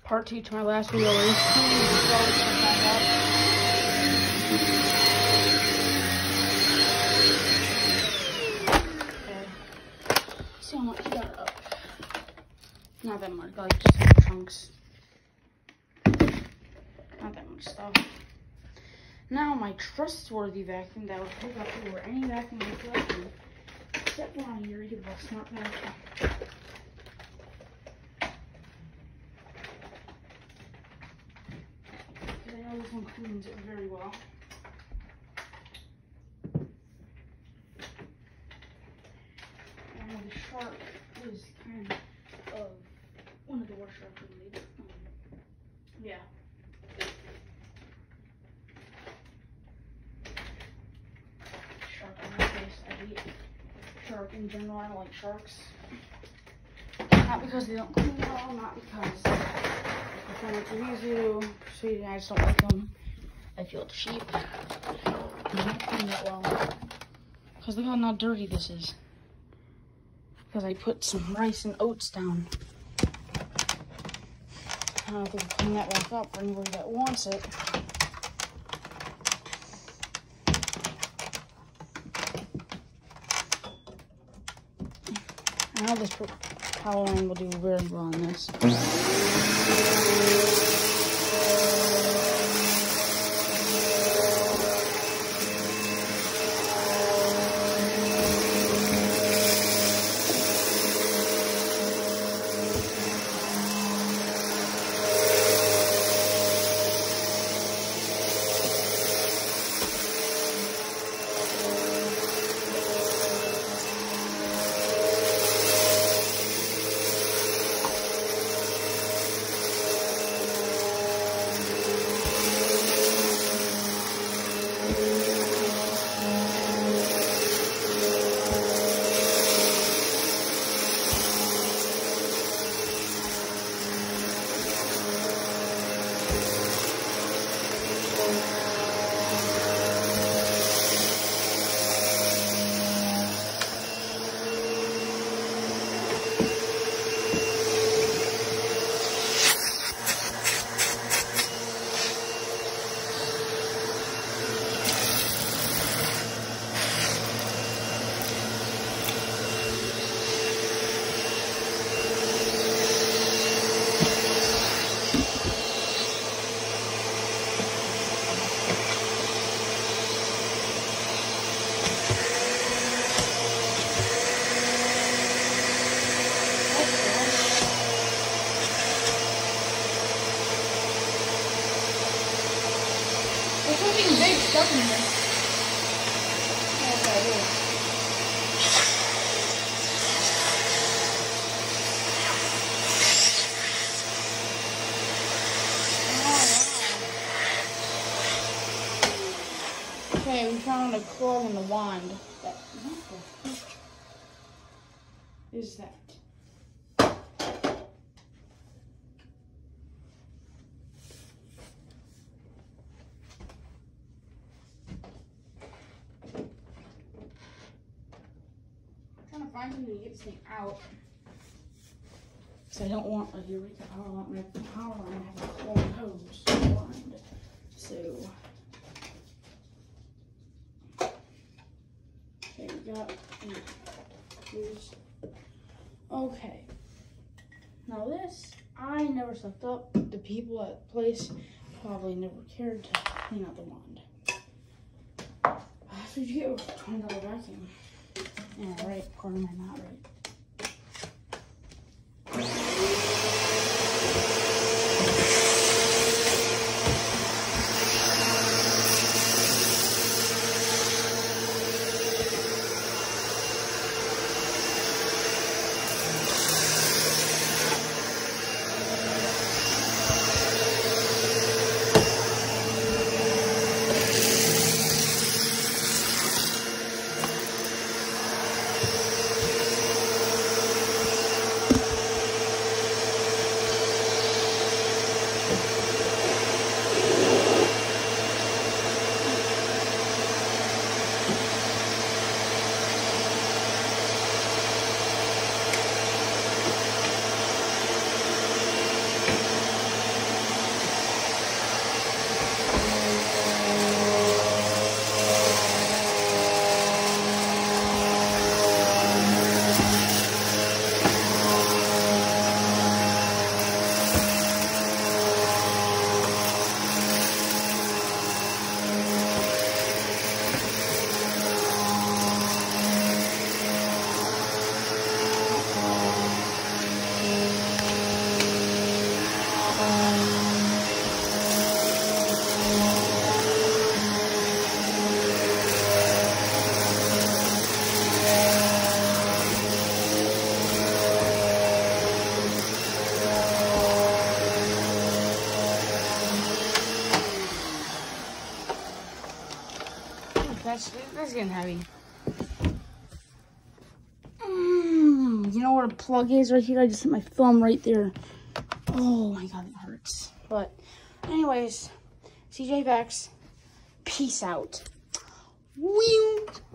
Part 2 to my last video where he's cleaning the sharks and back up. Okay. See how much he got up. Not that much, like just some chunks. Not that much stuff. Now my trustworthy vacuum that would pick up over any vacuum I collected. Except for on here, you get a smart vacuum. I know this one cleans it very well. And the shark is kind of one of the worst sharks we made. Yeah. Shark on my face. I hate shark in general. I don't like sharks. Not because they don't clean well, not because I find it too easy to proceed. I just don't like them. I feel cheap. They don't clean that well. Because look how dirty this is. Because I put some rice and oats down. I don't know if we can clean that back up for anybody that wants it. I know this power line will do very well on this. There's something big stuck in here. Yes, I do. Oh, wow. Okay, we found a clog in the wand. What the fuck is that? Find something to get this thing out. Because I don't want a Eureka power line. My power line has a whole hose behind it. So, okay, we got these. Okay. Now this, I never sucked up. The people at the place probably never cared to clean out the wand. After you get a $20 vacuum. Yeah, right, according to my not right. that's getting heavy. You know what a plug is right here? I just hit my thumb right there. Oh my god, it hurts. But anyways, CJ Vex, peace out. Wee.